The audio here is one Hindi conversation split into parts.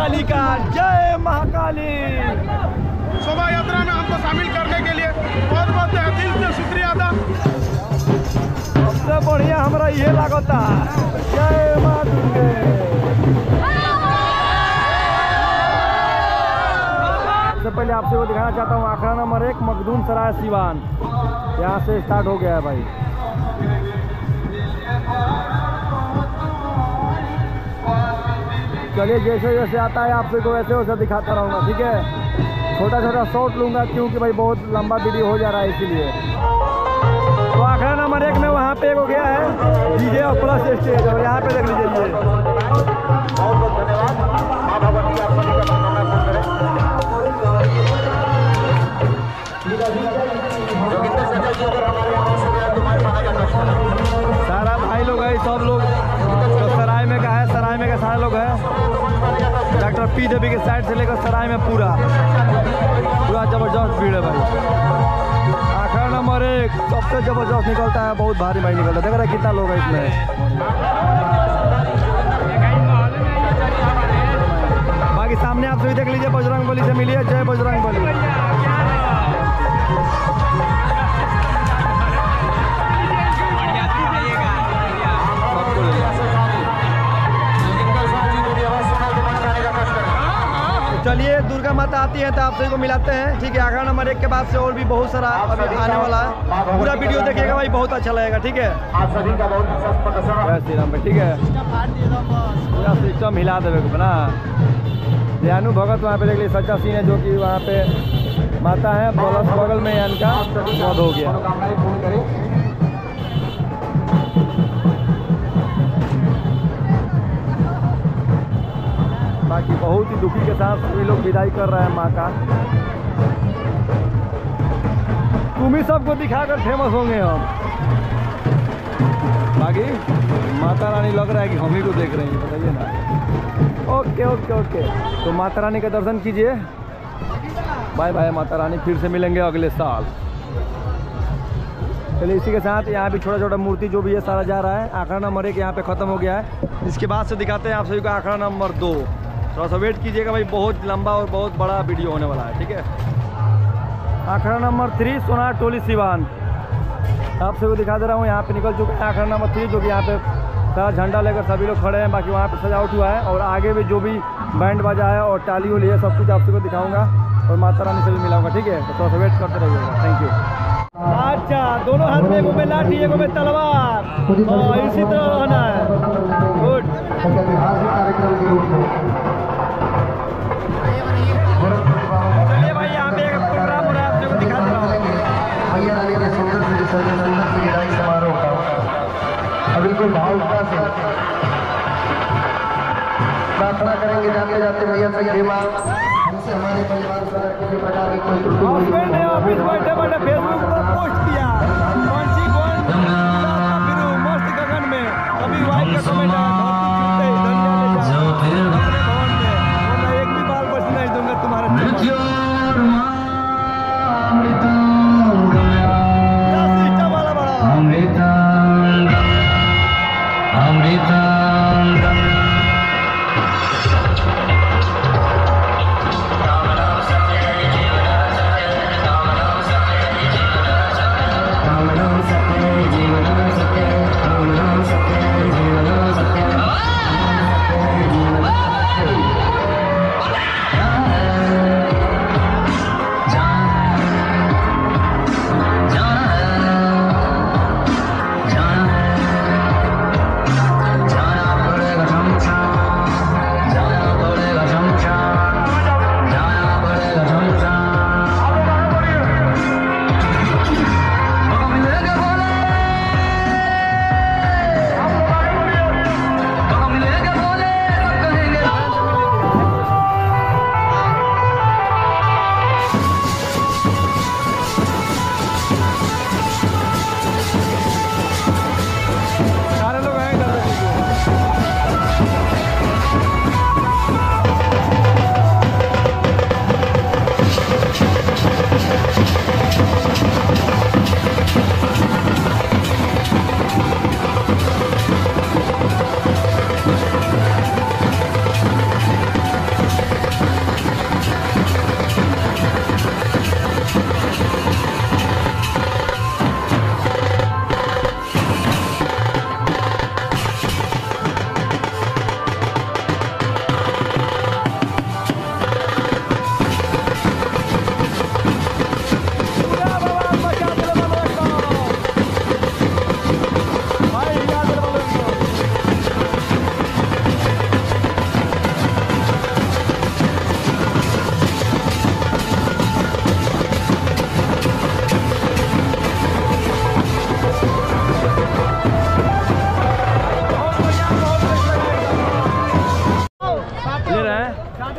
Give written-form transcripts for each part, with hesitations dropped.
महाकाली का जय महाकाली। शोभा यात्रा में हमको शामिल करने के लिए बहुत बहुत दिल से शुक्रिया अदा। सबसे बढ़िया हमारा ये लागता जय माँ दुर्गे। सबसे पहले आपसे वो दिखाना चाहता हूँ आखड़ा नंबर 1 मखदूम सराय सिवान, यहाँ से स्टार्ट हो गया है भाई। चलिए जैसे जैसे आता है आपसे को वैसे वैसे दिखाता रहूँगा, ठीक है। छोटा छोटा शॉट लूँगा क्योंकि भाई बहुत लंबा वीडियो हो जा रहा है इसीलिए। तो आखड़ा नंबर 1 में वहाँ पे एक हो गया है डीजे और प्लस स्टेज, और यहाँ पे देख लीजिए ये। बहुत बहुत धन्यवाद। माँ भगवती आप सभी का मनोकामना पूर्ण करें। सारा भाई लोग है, सब लोग तो सराय में का है, सराय में का सारे लोग है। डॉक्टर पी देवी के साइड से लेकर सराय में पूरा जबरदस्त भीड़ है भाई। आखड़ा नंबर 1 सबसे जबरदस्त निकलता है, बहुत भारी भाई निकलता है। देख रहे कितना लोग है इसमें। बाकी सामने आप सभी देख लीजिए, बजरंगबली से मिलिए, जय बजरंगबली। चलिए दुर्गा माता आती है तो आप सभी को मिलाते हैं, ठीक है। आखड़ा नंबर 1 के बाद से और भी बहुत सारा अभी आने वाला है, पूरा वीडियो देखिएगा भाई, बहुत अच्छा लगेगा, ठीक है। आप सभी का बहुत जय श्री राम भाई, ठीक है। पूरा सिस्टम हिला देवे को ना। दयानु भगत वहाँ पे देख लीजिए, सच्चा सीन है जो कि वहाँ पे माता है, बगल में इनका मौत हो गया। बाकी बहुत ही दुखी के साथ सभी लोग विदाई कर रहे हैं माँ का। तुम ही सबको दिखाकर फेमस होंगे हम। बाकी माता रानी लग रहा है कि हम ही को देख रहे हैं, बताइए ना। ओके ओके ओके, तो माता रानी का दर्शन कीजिए। बाय बाय माता रानी, फिर से मिलेंगे अगले साल। चलिए इसी के साथ यहाँ भी छोटा छोटा मूर्ति जो भी है सारा जा रहा है। आखड़ा नंबर 1 यहाँ पे ख़त्म हो गया है। इसके बाद से दिखाते हैं आप सभी को आखड़ा नंबर 2। थोड़ा सा वेट कीजिएगा भाई, बहुत लंबा और बहुत बड़ा वीडियो होने वाला है, ठीक है। आखड़ा नंबर 3 सोनार टोली सिवान, आप सभी को दिखा दे रहा हूँ। यहाँ पे निकल चुका है आखड़ा नंबर 3, जो कि यहाँ पे सारा झंडा लेकर सभी लोग खड़े हैं। बाकी वहाँ पे सजावट हुआ है, और आगे भी जो भी बैंड बजा है और टाली उली है, सब कुछ आप सबको दिखाऊंगा और माता रानी से भी मिलाऊंगा, ठीक है। तो थोड़ा सा वेट करते रहिएगा। Thank you. अच्छा, दोनों हाथ में, एगो में लाठी, एगो में तलवार, और इसी तरह रहना है। गुड। चलिए भाई, यहाँ पे एक प्रोग्राम हो रहा है, आप सबको दिखा दे रहा हूँ। मैया रानी के सुंदर से विसर्जन की विदाई समारोह का बिल्कुल भावुकता से प्रार्थना करेंगे। जाते जाते मैया से हे मां, हमसे हमारे परिवार द्वारा किसी प्रकार की कोई त्रुटि हस्बैंड ने ऑफिस बैठे बैठे फेसबुक पर पोस्ट किया, कौन मस्त गगन में, अभी वाइफ का कमेंट आया, धरती छूते ही धनिया ले जाओ अपने भवन में, वरना एक भी बाल बच नहीं दूंगा तुम्हारे।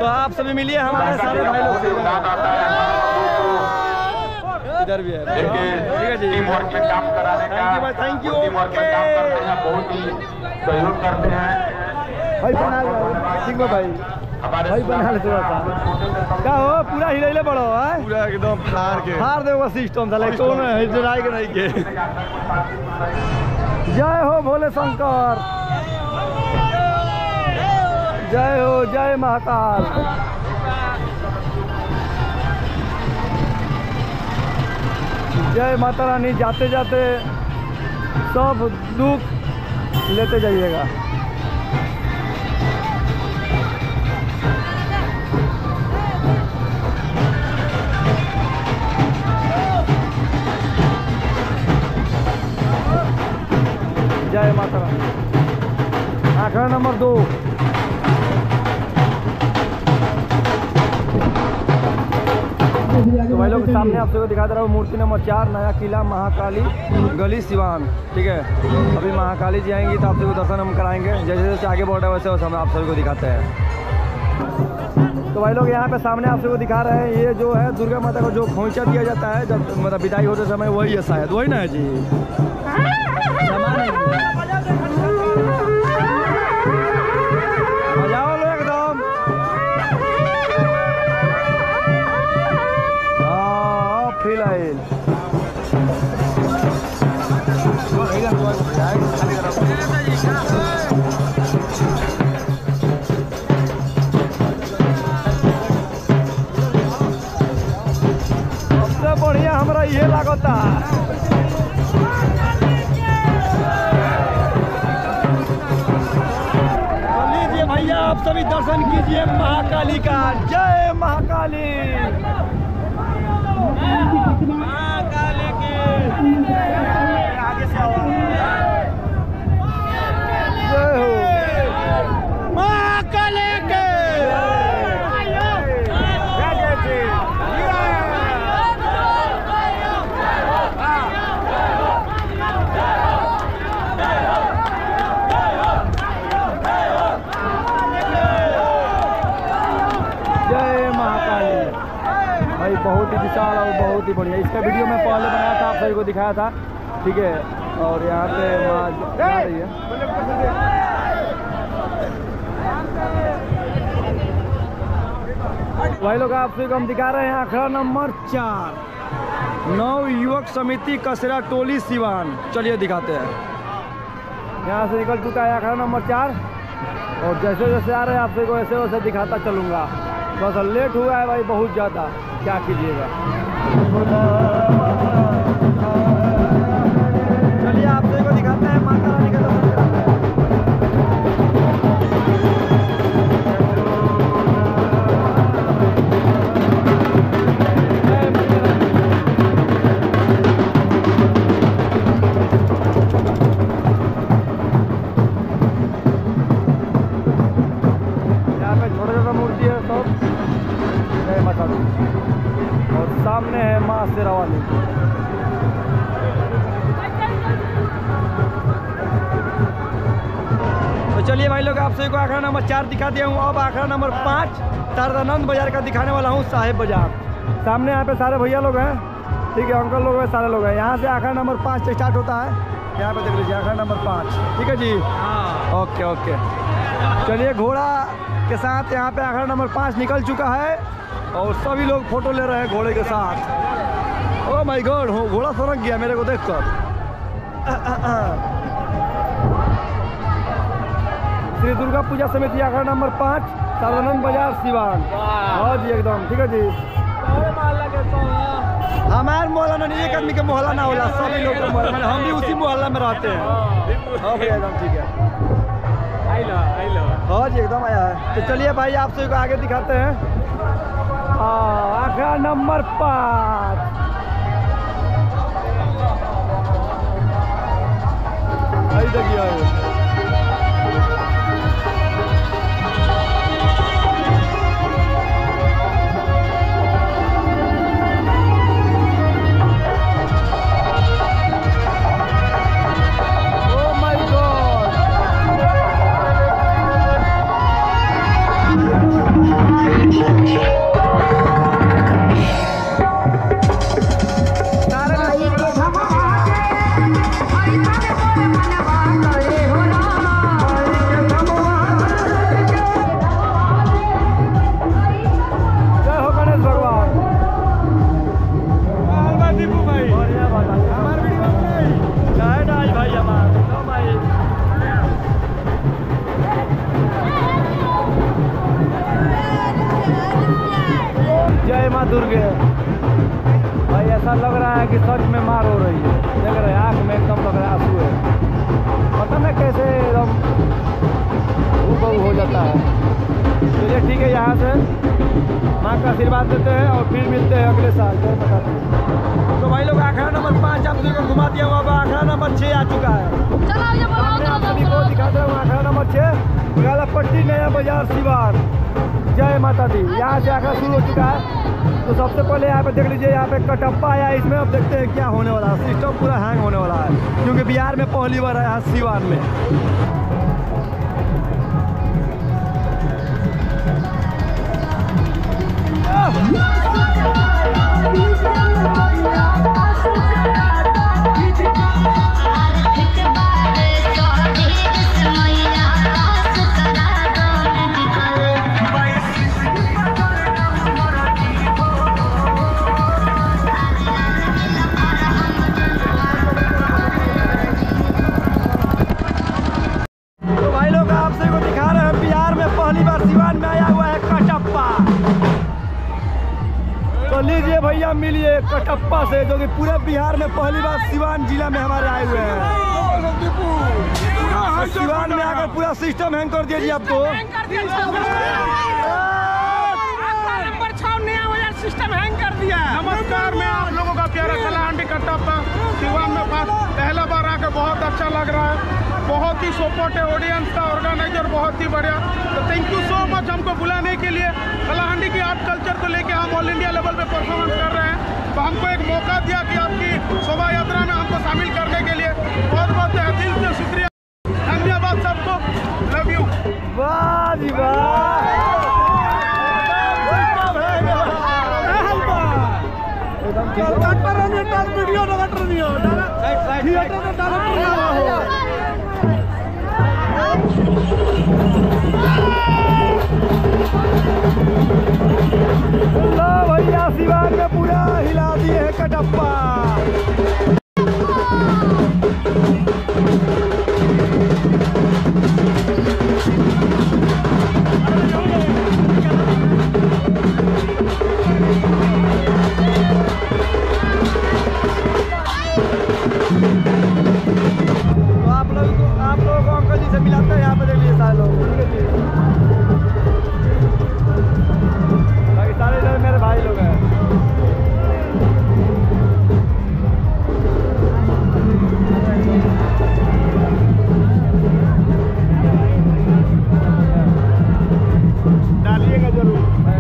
तो आप सभी मिलिए हमारे सारे भाई लोग से। इधर भी है, ठीक है जी। टीम वर्क में काम कराने का, थैंक यू भाई, थैंक यू। टीम वर्क में काम करते हैं, बहुत ही सहयोग करते हैं भाई बना ठीक है भाई, हमारे भाई बना ले थोड़ा सा। क्या हो पूरा हिले बड़ो है, पूरा एकदम हार देगा सिस्टम साले कौन है जराई के नहीं के। जय हो भोले शंकर, जय हो, जय महाकाल। जय माता रानी। जाते जाते सब दुख लेते जाइएगा। जय माता रानी। आंकड़ा नंबर 2। तो भाई लोग सामने आप सबको दिखा दे रहा हूँ मूर्ति नंबर 4, नया किला महाकाली गली सिवान। ठीक है, अभी महाकाली जी आएंगी तो आप सबको दर्शन हम कराएंगे। जैसे जैसे आगे बढ़ रहे हैं वैसे वैसे हम आप सभी को दिखाते हैं। तो भाई लोग यहाँ पे सामने आप सबको दिखा रहे हैं, ये जो है दुर्गा माता को जो खोइचा दिया जाता है जब मतलब विदाई होते समय, वही है शायद, वही ना है जी। बजाओ लो एकदम। फिलहाल सबसे बढ़िया हमारा ये लागता। लीजिए भैया आप सभी दर्शन कीजिए महाकाली का। जय महाकाली। महाकाली की आगे से जय हो महाकाली के। जय महाकाली। भाई बहुत ही विशाल और बहुत ही बढ़िया। इसका वीडियो मैं पहले बनाया था, आप सभी को दिखाया था। ठीक है, और यहाँ पे माँ जा रही है। भाई लोग आप सभी को हम दिखा रहे हैं आंकड़ा नंबर 4, नव युवक समिति कसरा टोली सिवान। चलिए दिखाते हैं। यहाँ से निकल चुका है आंकड़ा नंबर 4 और जैसे जैसे आ रहे हैं आप सभी को वैसे वैसे दिखाता चलूँगा। बस लेट हुआ है भाई बहुत ज़्यादा, क्या कीजिएगा। चलिए आप सभी को दिखाते हैं माता रानी का दर्शन कराते हैं। यहाँ पे छोटा छोटा मूर्ति है सब। जय माता दी। और सामने है माँ शेरावाली। तो चलिए भाई लोग आप सभी को आंकड़ा नंबर 4 दिखा दिया हूँ। अब आंकड़ा नंबर 5 तारदानंद बाजार का दिखाने वाला हूँ, साहेब बाजार। सामने यहाँ पे सारे भैया लोग हैं, ठीक है, अंकल लोग हैं, सारे लोग हैं। यहाँ से आंकड़ा नंबर 5 से स्टार्ट होता है। यहाँ पे देख लीजिए आंकड़ा नंबर 5। ठीक है जी, ओके ओके। चलिए घोड़ा के साथ यहाँ पे आंकड़ा नंबर 5 निकल चुका है और सभी लोग फोटो ले रहे हैं घोड़े के साथ। ओह माय गॉड, घोड़ा सरक गया मेरे को देखकर। श्री दुर्गा पूजा समिति आंकड़ा नंबर 5, तारदानंद बाजार सिवान। हाँ जी एकदम, ठीक है जी। हमारे मोहल्ला नहीं, एक आदमी के मोहल्ला ना होला, सभी लोग का मोहल्ला। हम भी उसी मोहल्ला में रहते हैं। हाँ भैया एकदम ठीक है। हाँ जी एकदम आया है। तो चलिए भाई आप सभी को आगे दिखाते हैं। आंकड़ा नंबर 5। देखिए Thank you. आशीर्वाद देते हैं और फिर मिलते हैं अगले साल। जय माता दी। तो भाई लोग आखड़ा नंबर 5 आप सभी को घुमा दिया हुआ, अब आखड़ा नंबर 6 आ चुका है। आप सभी को दिखाते हैं आखड़ा नंबर 6 गालापट्टी नया बाजार सिवान। जय माता दी। यहाँ से आखड़ा शुरू हो चुका है। तो सबसे पहले यहाँ पे देख लीजिए, यहाँ पे कटप्पा आया, इसमें अब देखते हैं क्या होने वाला है। सिस्टम पूरा हैंग होने वाला है क्योंकि बिहार में पहली बार आया सिवान में। लीजिए भैया, मिलिए कटप्पा से, जो कि पूरे बिहार में पहली बार सिवान जिला में हमारे आए हुए हैं। सिवान में आकर पूरा सिस्टम हैंग कर दिया जी आपको। सिस्टम हैंग कर दिया। नमस्कार, मैं आप लोगों का प्यारा कलाहांडी कटप्पा सिवान में पहला बार आकर बहुत अच्छा लग रहा है। बहुत ही सपोर्ट है ऑडियंस का, ऑर्गेनाइजर बहुत ही बढ़िया। तो थैंक यू सो मच हमको बुलाने के लिए। कलाहांडी की आर्ट कल्चर को लेके हम ऑल इंडिया लेवल पे परफॉर्मेंस कर रहे हैं, तो हमको एक मौका दिया कि आपकी शोभा यात्रा में हमको शामिल करने के लिए बहुत बहुत दिल से शुक्रिया, धन्यवाद सबको। Love you. वाह जी वाह। भैया सिवान में पूरा हिला दिए है कटप्पा। तो आप लोगों को अंकल जी से मिलाते हैं। यहाँ पे देख लीजिए सारे लोग, ठीक है जी। बाकी सारे इधर मेरे भाई लोग हैं। डालिएगा जरूर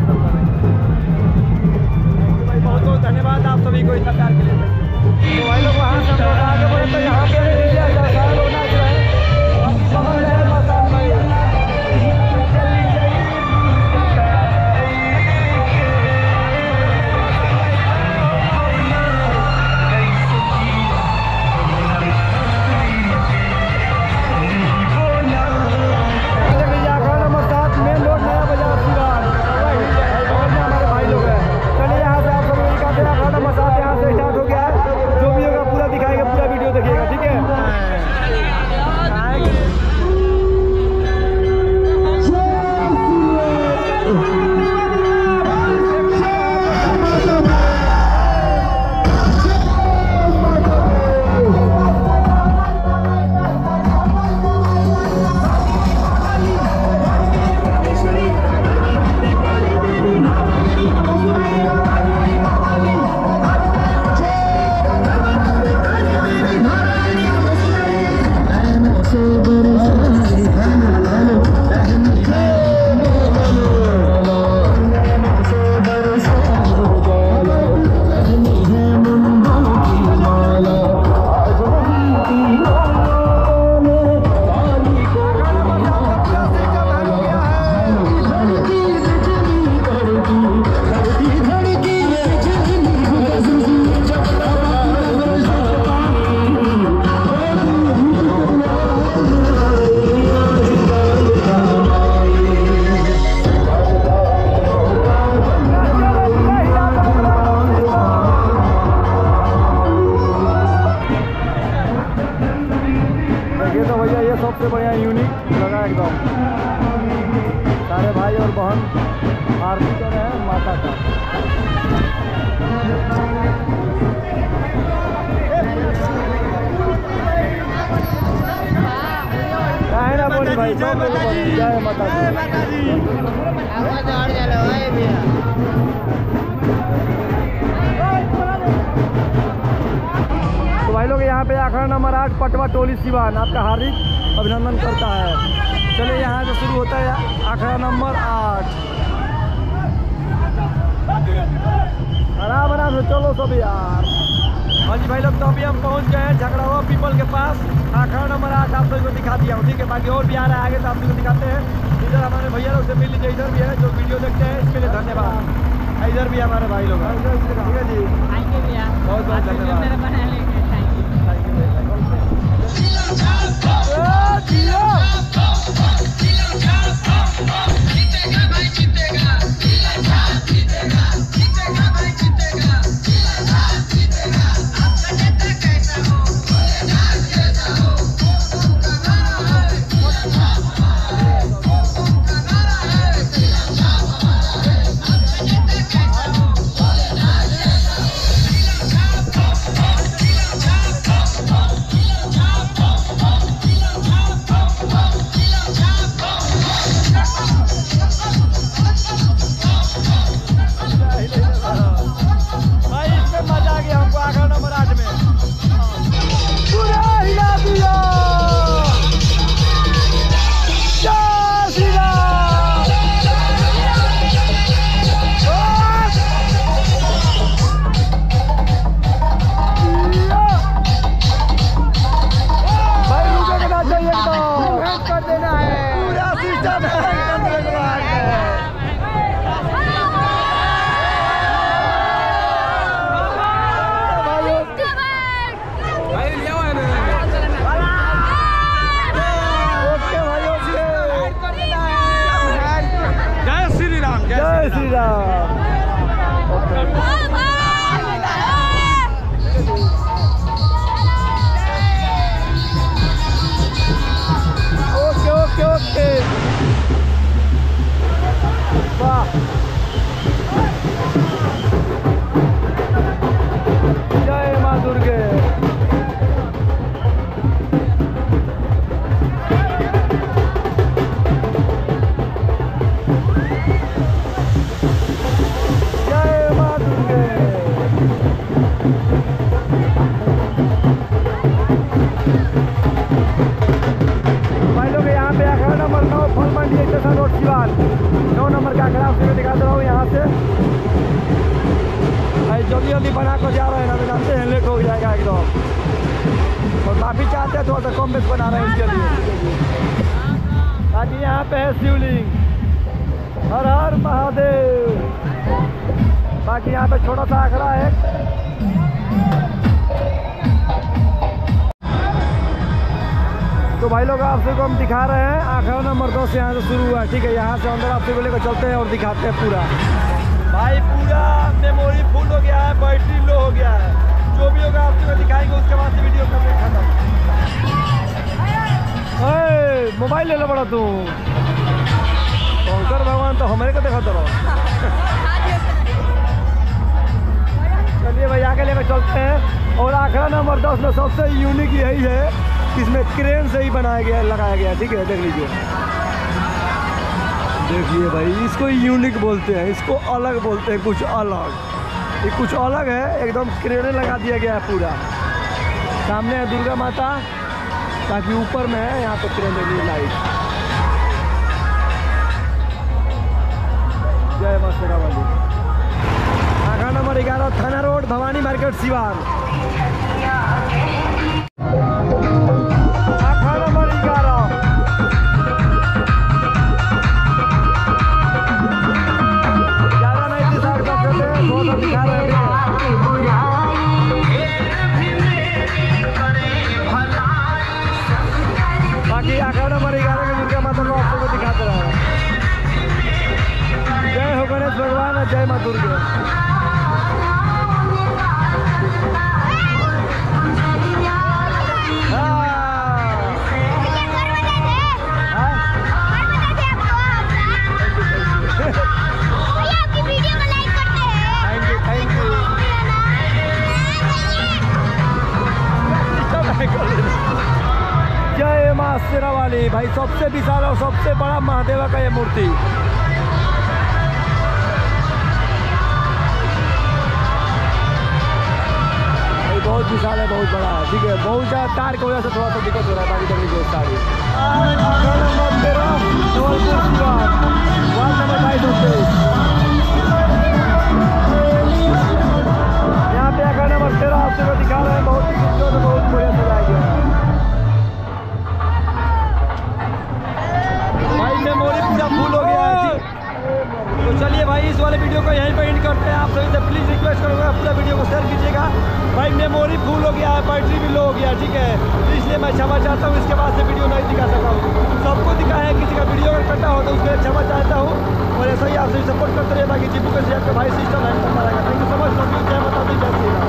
भाई। बहुत बहुत धन्यवाद आप सभी को इतना प्यार के लिए। तो भाई लोग वहाँ से आगे बढ़े तो यहाँ पे सारे लोग नाच रहे हैं। सबसे बढ़िया यूनिक लगा एकदम। सारे भाई और बहन आरती कर रहे हैं माता का। काहे ना बोले भाई, जय माता दी, जय माता दी, जय माता दी। तो भाई लोग यहाँ पे आखड़ा नंबर 8 पटवा टोली सिवान आपका हार्दिक अभिनंदन करता है। चलिए यहाँ से शुरू होता है आखड़ा नंबर 8। आराम आराम से चलो सब यार। हाँ जी भाई लोग, तो अभी हम पहुँच गए हैं झगड़ावा पीपल के पास। आखड़ा नंबर 8 आप सबको दिखा दिया हूँ, ठीक है। बाकी और भी आ रहा है आगे, तो आप सबको दिखाते हैं। इधर हमारे भैया लोग से मिल लीजिए, इधर भी है जो वीडियो देखते हैं, इसके लिए धन्यवाद। इधर भी हमारे भाई लोग, ठीक है जी, बहुत बहुत धन्यवाद। जय Shri Ram. Okay okay okay, वाह, जय माँ दुर्गे। भाई लोग यहाँ पे आखड़ा नंबर 9 फल मंडी स्टेशन रोड सिवान 9 नंबर का आखड़ा आपको दिखा दे रहा हूँ यहाँ से। भाई जल्दी जल्दी बना कर जा रहे हैं ना, तो जानते हैं लेट हो जाएगा एकदम, और माफी चाहते हैं, थोड़ा सा कम बेस बना रहे हैं इसके लिए। ताकि यहाँ पे है शिवलिंग, हर हर महादेव। बाकी यहाँ पे छोटा सा आखड़ा है। तो भाई लोग आप सबको हम दिखा रहे हैं आखड़ा नंबर 2 से यहाँ से शुरू हुआ है, ठीक है। यहाँ से अंदर आप सबको लेकर चलते हैं और दिखाते हैं पूरा। भाई पूरा मेमोरी फुल हो गया है, बैटरी लो हो गया है। जो भी होगा आप सबको दिखाएंगे, उसके बाद से वीडियो करते खत्म। मोबाइल ले लो बड़ा तू, शंकर भगवान तो हमारे को देखा रहो। चलिए भाई आगे लेकर चलते हैं। और आखड़ा नंबर 10 में सबसे यूनिक यही है, इसमें क्रेन से ही बनाया गया, लगाया गया, ठीक है। देख लीजिए, देखिए भाई, इसको यूनिक बोलते हैं, इसको अलग बोलते हैं, कुछ अलग। ये कुछ अलग है एकदम, क्रेन लगा दिया गया है पूरा। सामने है दुर्गा माता, ताकि ऊपर में है यहाँ पे क्रेन लगी लाइट। जय मां शेरा वाली। आखड़ा नंबर 11 थाना road, Bhawani market, Siwan. Akhara number 11 ज्यादा नहीं दिखा रहे हैं। बाकी आखड़ा नंबर 11 के दुर्गा माता को आप सबको दिखाते रहे। जय हो गणेश भगवान, जय माँ दुर्गा। जय मां शेरा वाली। भाई सबसे विशाल और सबसे बड़ा महादेवा का ये मूर्ति। भाई बहुत विशाल है, बहुत बड़ा है, ठीक है। बहुत ज़्यादा तार की वजह से थोड़ा सा दिक्कत हो रहा है बाकी करने की सारी। Number 13 Jabalpur Siwan, ward number 22। यहाँ पे आकर नंबर 13 आपको दिखा रहे हैं, बहुत ही खूबसूरत, बहुत बढ़िया सजाया गया है। भाई मेमोरी पूरा फुल हो गया है, ठीक। तो चलिए भाई इस वाले वीडियो को यहीं पर एंड करते हैं। आप सभी से प्लीज़ रिक्वेस्ट करूँगा पूरा वीडियो को शेयर कीजिएगा। भाई मेमोरी फुल हो गया है, बैटरी भी लो हो गया, ठीक है। इसलिए मैं क्षमा चाहता हूँ, इसके बाद से वीडियो नहीं दिखा सका हूँ। सबको दिखा है, किसी का वीडियो अगर करना हो तो उसके लिए क्षमा चाहता हूँ। और ऐसा ही आप सभी सपोर्ट करते रहिए, बाकी जीपू के भाई सिस्टम है करता रहेगा। Thank you so much. जय माता दी, जय श्री राम।